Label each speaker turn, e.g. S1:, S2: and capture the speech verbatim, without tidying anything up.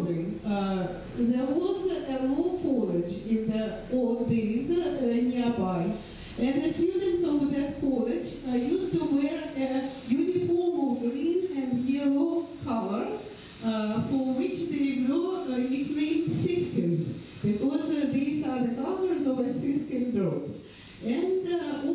S1: children. Uh, there was a law college in the old days uh, nearby, and the students of that college uh, used to wear a uniform of green and yellow color, uh, for which they were uh, nicknamed Siskins, because uh, these are the colors of a Siskin drop. And uh,